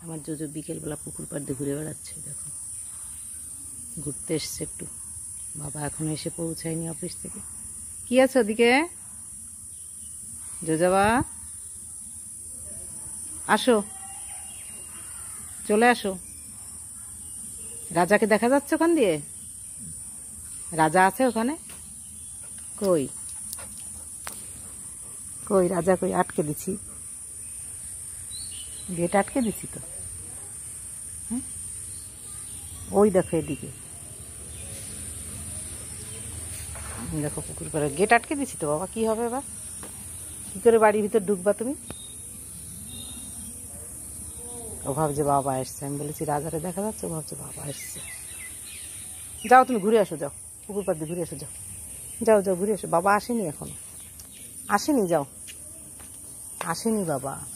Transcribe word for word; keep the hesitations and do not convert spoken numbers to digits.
আমার জোজো বিকেলবেলা পুকুর পাড় দিয়ে ঘুরে বেড়াচ্ছে, দেখো ঘুরতে এসছে একটু। বাবা এখনো এসে পৌঁছায়নি অফিস থেকে। কি আছে ওদিকে জোজাবা? আসো, চলে আসো। রাজাকে দেখা যাচ্ছে ওখান দিয়ে? রাজা আছে ওখানে? কই কই রাজা কই? আটকে দিছি, গেট আটকে দিছি তো। হ্যাঁ ওই দেখো এদিকে, দেখো পুকুর পাড়ে গেট আটকে দিছি তো। বাবা কি হবে এবার? কি করে বাড়ির ভিতর ঢুকবা তুমি? ও ভাবছে বাবা এসছে, আমি বলেছি রাজারে দেখা যাচ্ছে, ও ভাবছে বাবা এসছে। যাও তুমি ঘুরে আসো, যাও পুকুর পাড় দিয়ে ঘুরে আসো, যাও যাও যাও ঘুরে আসো। বাবা আসেনি এখনো, আসেনি, যাও আসেনি বাবা।